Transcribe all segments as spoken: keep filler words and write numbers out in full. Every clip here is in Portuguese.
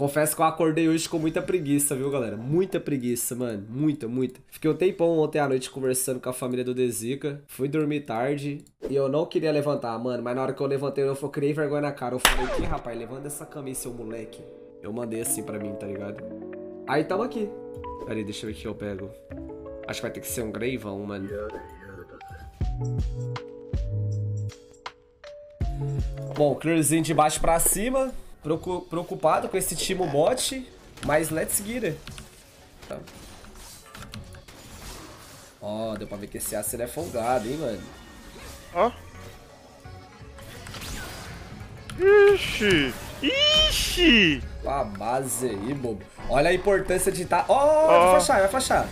confesso que eu acordei hoje com muita preguiça, viu, galera? Muita preguiça, mano. Muita, muita. Fiquei um tempão ontem à noite conversando com a família do Dezica. Fui dormir tarde e eu não queria levantar, mano. Mas na hora que eu levantei, eu criei vergonha na cara. Eu falei, que rapaz, levanta essa camisa, seu moleque. Eu mandei assim pra mim, tá ligado? Aí tamo aqui. Peraí, deixa eu ver o que eu pego. Acho que vai ter que ser um Greivão, mano. Bom, clearzinho de baixo pra cima. Preocupado com esse Timo bot, mas let's get it. Tá. Ó, deu pra ver que esse aço ele é folgado, hein, mano. Ó. Ixi! Ixi! A base aí, bobo. Olha a importância de tá... Ó, oh, oh. vai flashar, vai flashar.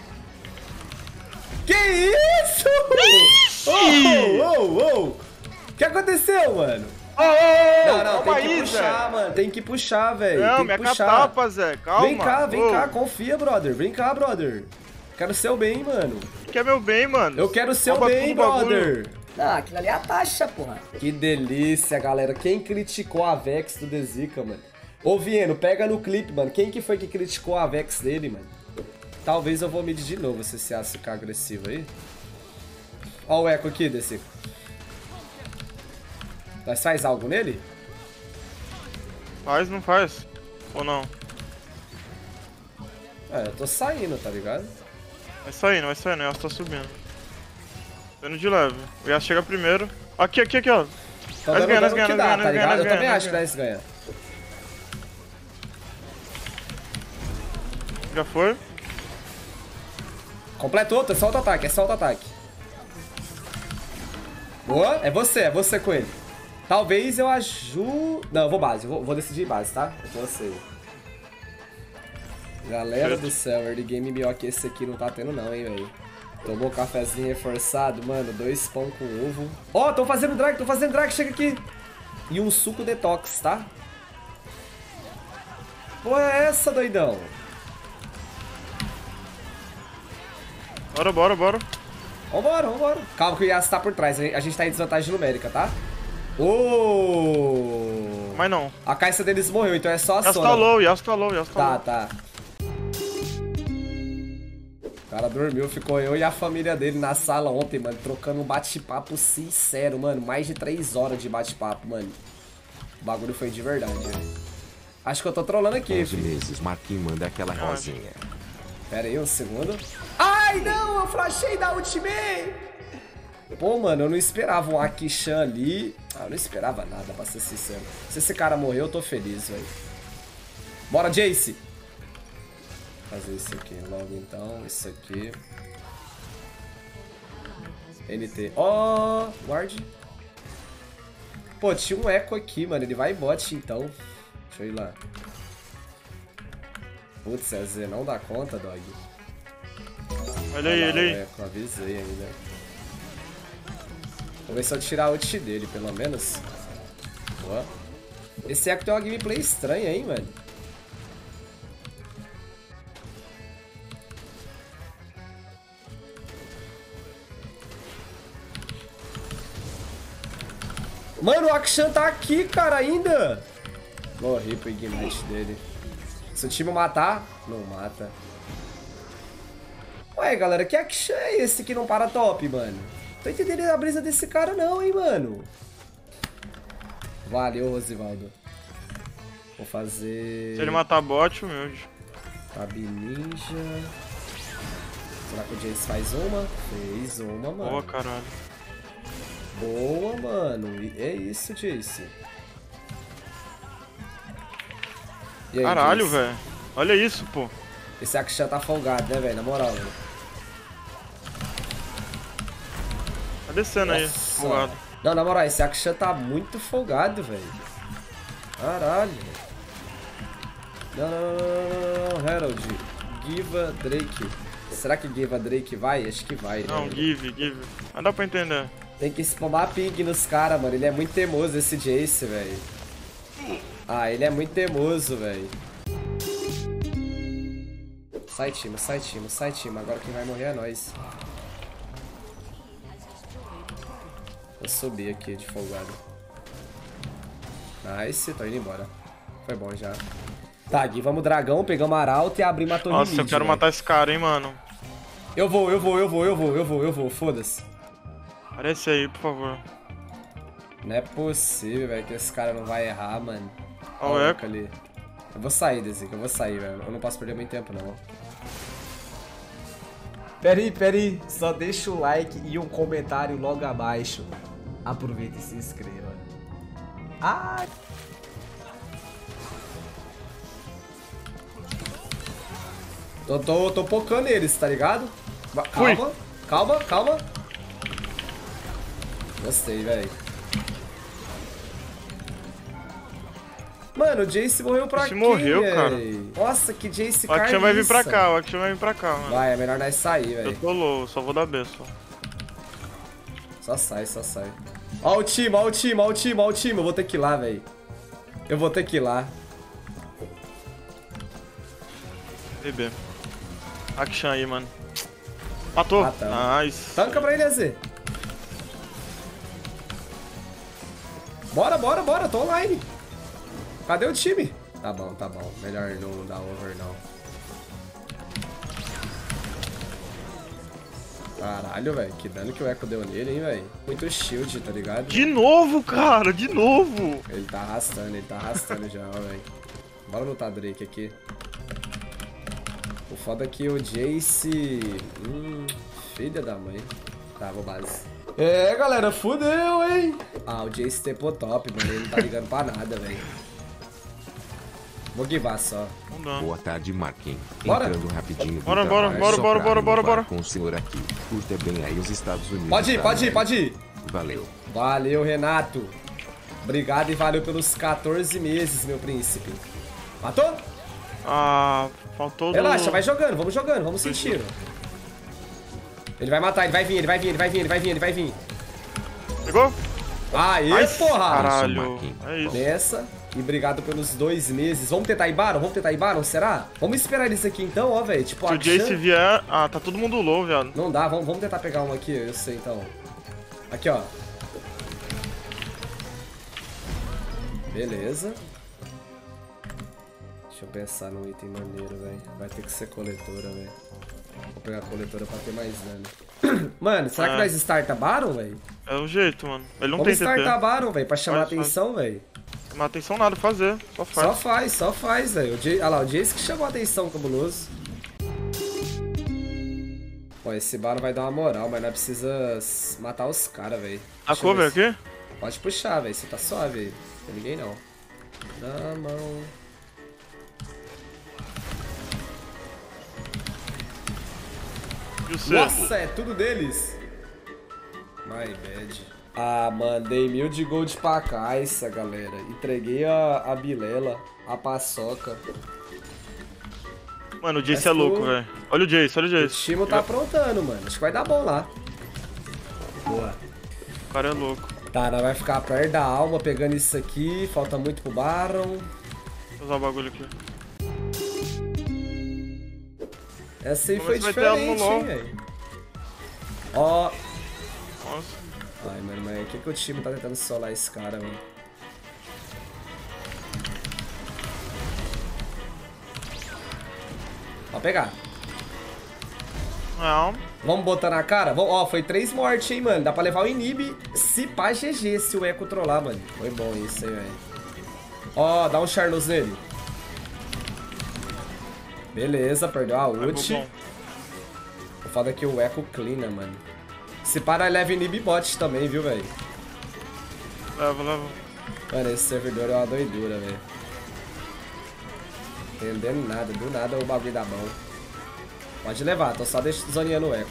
Que isso? Ixi! Oh, oh, oh. O que aconteceu, mano? Oh, oh, não, não, tem que aí, puxar, Zé. mano. Tem que puxar, velho. Não, tem minha que puxar. catapa, Zé. Calma. Vem cá, vem oh. cá. Confia, brother. Vem cá, brother. Quero seu bem, mano. Quer meu bem, mano? Eu quero seu Rouba bem, brother. Não, aquilo ali é a taxa, porra. Que delícia, galera. Quem criticou a Vex do Dezica, mano? Ô, Vieno, pega no clipe, mano. Quem que foi que criticou a Vex dele, mano? Talvez eu vou medir de novo se esse aço ficar agressivo aí. Ó o eco aqui, Dezica. Nós faz algo nele? Faz, não faz? Ou não? É, eu tô saindo, tá ligado? Vai saindo, vai saindo, o Yasuo tá subindo. Tô indo de leve. O Yasuo chega primeiro. Aqui, aqui, aqui, ó. Tô nós dando ganhamos, o que nós dá, ganhamos, tá nós ligado? ganhamos, Eu também nós acho que nós ganha. Já foi? Completou, é só auto-ataque, é só auto-ataque. Boa, é você, é você com ele. Talvez eu ajude... Não, eu vou base, eu vou, vou decidir base, tá? É com você. Galera do céu, early game melhor que esse aqui não tá tendo não, hein, velho. Tomou cafezinho reforçado, mano, dois pão com ovo. Ó, oh, tô fazendo drag, tô fazendo drag, chega aqui. E um suco detox, tá? Pô, é essa, doidão? Bora, bora, bora. Vambora, vambora. Calma que o Yasuo tá por trás, a gente tá em desvantagem numérica, tá? Oh! Mas não. A caixa deles morreu, então é só a Yasuo Sona. tá low, Yasuo tá low, Yasuo tá low. Tá, tá. O cara dormiu, ficou eu e a família dele na sala ontem, mano, trocando um bate-papo sincero, mano. Mais de três horas de bate-papo, mano. O bagulho foi de verdade, velho. Acho que eu tô trolando aqui, Às vezes, Marquinhos manda aquela rosinha. Pera aí um segundo. Ai, não! Eu flashei da ultimate! Pô, mano, eu não esperava um Akishan ali. Ah, eu não esperava nada, pra ser sincero. Se esse cara morrer, eu tô feliz, velho. Bora, Jace! Fazer isso aqui logo, então. Isso aqui. N T. Ó, oh, guard. Pô, tinha um eco aqui, mano. Ele vai bot, então. Deixa eu ir lá. Putz, Z, não dá conta, dog. Olha aí, olha aí. Eco, avisei ainda. Vou ver se eu tirar a ult dele, pelo menos. Boa. Esse eco tem uma gameplay estranha, hein, mano. Mano, o Akshan tá aqui, cara, ainda. Morri pro ignite dele. Se o time matar, não mata. Ué, galera, que Akshan é esse que não para top, mano? Tô entendendo a brisa desse cara não, hein, mano. Valeu, Rosivaldo. Vou fazer... Se ele matar bot, humilde. Tab Ninja. Será que o Jace faz uma? Fez uma, mano. Boa, caralho. Boa, mano. E é isso, Jace. E aí, Caralho, velho. Olha isso, pô. Esse Akshan tá folgado, né, velho? Na moral, velho. Tá descendo aí, Nossa. folgado. Não, na moral, esse Akshan tá muito folgado, velho. Caralho. Não, não, não, não, não, Herald. Give a Drake. Será que Give a Drake vai? Acho que vai, Não, né? give, give. Mas dá pra entender. Tem que spamar ping nos caras, mano. Ele é muito teimoso, esse Jace, velho. Ah, ele é muito teimoso, velho. Sai, time, sai, time, sai, time. Agora quem vai morrer é nós. Vou subir aqui de folgado. Nice, tô indo embora. Foi bom já. Tá, aqui vamos dragão, pegamos arauto e abrimos a torre Nossa, mid, eu quero véio. matar esse cara, hein, mano. Eu vou, eu vou, eu vou, eu vou, eu vou, eu vou, foda-se. Aparece aí, por favor. Não é possível, velho, que esse cara não vai errar, mano. Ó o Olha eco. ali. Eu vou sair, Desica, eu vou sair, velho. Eu não posso perder muito tempo, não. Pera aí, pera aí. Só deixa o like e um comentário logo abaixo. Aproveita e se inscreva. Ai! Tô, tô, tô pocando eles, tá ligado? Calma, Fui. calma, calma. Gostei, velho. Mano, o Jace morreu pra Esse quê, morreu, véi? cara. Nossa, que Jace O Action vai vir pra carniça. cá, o Action vai vir pra cá, mano. Vai, é melhor nós sair, Eu velho. tô low, só vou dar B só. Só sai, só sai. Ó o time, ó o time, ó o time, ó o time. Eu vou ter que ir lá, velho. Eu vou ter que ir lá. B. Action aí, mano. Matou. Ah, tá. Nice. Tanca pra ele, A Z. Bora, bora, bora. Tô online. Cadê o time? Tá bom, tá bom. Melhor não dar over, não. Caralho, velho. Que dano que o Echo deu nele, hein, velho. Muito shield, tá ligado? De novo, cara, de novo. Ele tá arrastando, ele tá arrastando já, ó, velho. Bora lutar Drake aqui. O foda é que o Jace... Hum, filha da mãe. Tá, vou base. É, galera, fudeu, hein? Ah, o Jace tepou top, mano. Ele não tá ligando pra nada, velho. Vou guivar só. Não dá. Boa tarde, Marquinhos. Bora. Entrando rapidinho. do Bora, bora, trabalho, bora, só bora, pra bora, bora, renovar bora. Com o senhor aqui. Curta bem aí os Estados Unidos. Pode ir, da pode ir, América. pode ir. Valeu. Valeu, Renato. Obrigado e valeu pelos quatorze meses, meu príncipe. Matou? Ah, faltou do... Relaxa, vai jogando, vamos jogando, vamos sentindo. Ele vai matar, ele vai vir, ele vai vir, ele vai vir, ele vai vir, ele vai vir. Pegou? Aê, Nice. porra! Caralho. Marquinhos. É isso. Nessa. E obrigado pelos dois meses. Vamos tentar ir Baron? Vamos tentar ir Baron? Será? Vamos esperar eles aqui então, ó, velho. Tipo, Se o Akshan- Jace vier... Ah, tá todo mundo low, viado. Não dá, vamos, vamos tentar pegar um aqui, eu sei então. Aqui, ó. Beleza. Deixa eu pensar num item maneiro, velho. Vai ter que ser coletora, velho. Vou pegar a coletora pra ter mais dano. Mano, será que É. nós starta Baron, velho? É o jeito, mano. Ele não Vamos tem T P. startar Baron, velho, pra chamar Faz, faz. atenção, velho. Não tem atenção nada pra fazer. Só faz. Só faz, só faz, velho. O Jay- Olha lá, o Jace que chamou a atenção, cabuloso. Pô, esse Baron vai dar uma moral, mas nós precisa s- matar os caras, velho. A Deixa eu cover ver aqui? se- Pode puxar, velho. Você tá suave aí. Não tem ninguém, não. Na mão. E o C? Nossa, é tudo deles. My bad. Ah, mandei mil de gold pra caixa, galera. Entreguei a, a bilela, a paçoca. Mano, o Jace Mas é louco, tu- velho. Olha o Jace, olha o O Jace. Timo tá aprontando, mano. Acho que vai dar bom lá. Boa. O cara é louco. Tá, nós vai ficar perto da alma pegando isso aqui. Falta muito pro Baron. Vou usar o bagulho aqui. Essa aí Vamos foi ver se vai ter ela no diferente, LoL. hein, velho. Ó. Nossa. Ai, mano, mas o que, que o time tá tentando solar esse cara, mano? Pode pegar. Não. Vamos botar na cara? Vamos, ó, foi três mortes, hein, mano. Dá pra levar o inib. Se pá, G G, se o Echo trollar, mano. Foi bom isso aí, velho. Ó, dá um Charlos nele. Beleza, perdeu a Vai, ult. bom. O foda é que o Echo cleana, mano. Se para, leva inib bot também, viu, velho? Leva, leva. Mano, esse servidor é uma doidura, velho. Entendendo nada, do nada o bagulho da mão. Pode levar, tô só deixando zoneando o Echo.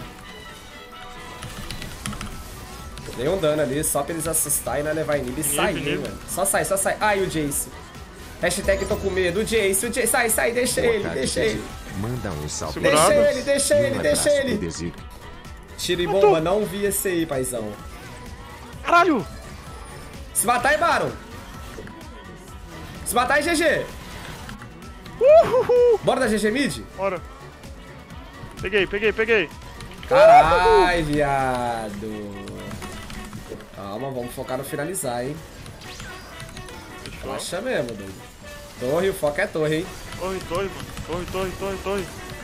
Dei um dano ali, só pra eles assustarem e não levar inib e Inib, sair, inib. mano. Só sai, só sai. Ai, o Jace. Hashtag tô com medo. O Jace, o Jace. Sai, sai, deixa Boa ele, tarde, deixa Didi. ele. Manda um salve. Segurado. Deixa ele, deixa E um ele, deixa abraço pro ele. Desica. Tiro e bomba, não vi esse aí, paizão. Caralho! Se matar é Baron. Se matar é G G. Uhul! Bora da G G mid? Bora. Peguei, peguei, peguei. Caralho, viado. Calma, vamos focar no finalizar, hein? Fechou. Relaxa mesmo, doido. Torre, o foco é torre, hein? Torre, torre, mano. Torre, torre, torre, torre.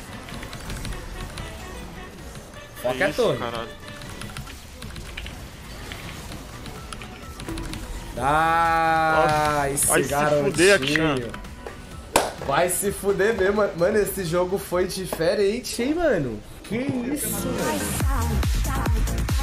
O foco é, isso, torre. Caralho. Ah, esse vai se garotinho. fuder, Akshan. Vai se fuder mesmo. Mano, esse jogo foi diferente, hein, mano? Que isso, velho?